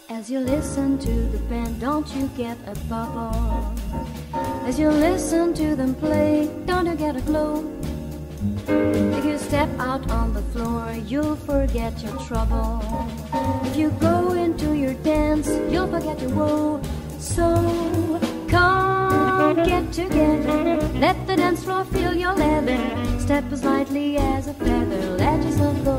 As you listen to the band, don't you get a bubble? As you listen to them play, don't you get a glow? If you step out on the floor, you'll forget your trouble. If you go into your dance, you'll forget your woe. So come get together, let the dance floor feel your leather. Step as lightly as a feather, let yourself go.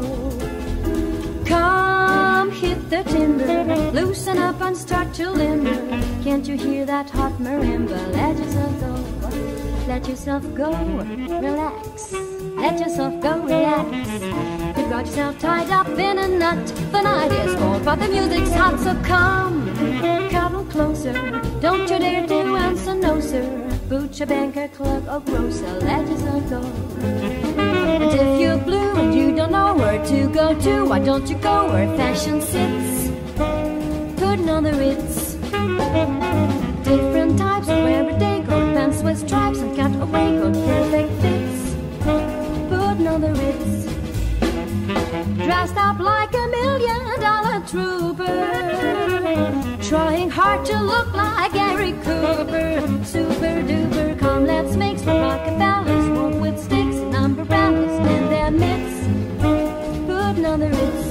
Come hit the timber, loosen up and start to limber. Can't you hear that hot marimba? Let yourself go, let yourself go, relax. Let yourself go, relax. You've got yourself tied up in a knot. The night is cold, but the music's hot. So come, cuddle closer. Don't you dare to answer no, sir. Butcher, banker, clerk, or grocer. Let yourself go. And if you're blue and you don't know where to go to, why don't you go where fashion sits? Putting on the Ritz. Different types of everyday coat, pants with stripes and cutaway coat, perfect fits. Putting on the Ritz. Dressed up like $1 million trooper, trying hard to look like Gary Cooper. Super duper, come let's make some Rockefellers, walk with sticks and umbrellas in their midst. Putting on the Ritz.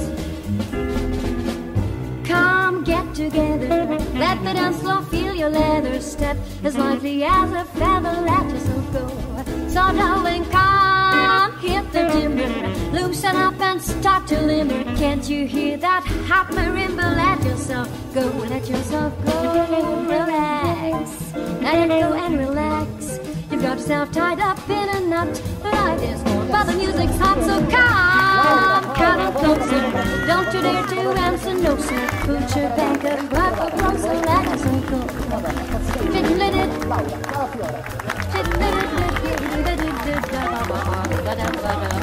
Come get together, let the dance floor feel your leather. Step as lightly as a feather, let yourself go. So darling, come hit the timber, loosen up and start to limber. Can't you hear that hot marimba? Let yourself go, let yourself go, relax. Let it go and relax. You've got yourself tied up in a knot. The night is cold, but the music's hot. So come, cuddle closer. Don't you dare to answer no, sir. Butcher, banker, clerk, or grocer. Let yourself go. Fiddle-it-it. Fiddle-it-it.